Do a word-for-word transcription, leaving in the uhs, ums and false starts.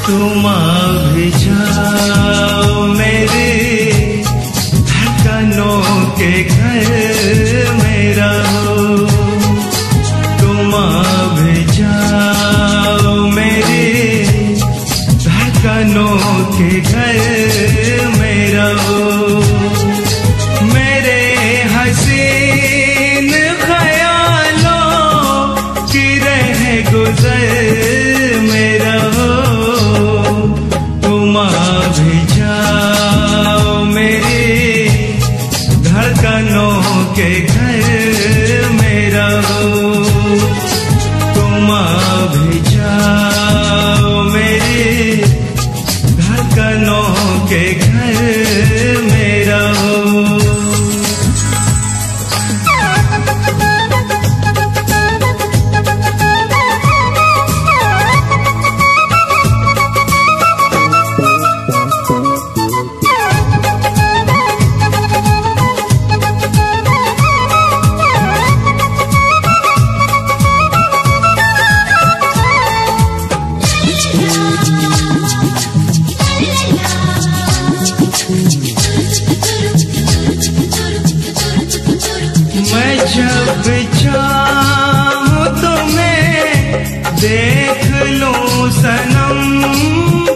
तुम भी जाओ मेरे धड़कनों के घर में रहो। तुम भी जाओ मेरे धड़कनों के घर में रहो। मेरे हसीन ख्यालों की रह गुजर में रहो। तुम भी जाओ मेरे धड़कनों के घर में रहो। तुम भी जाओ मेरे धड़कनों के घर में रहो। मैं जब चाहूं तुम्हें देख लूं सनम।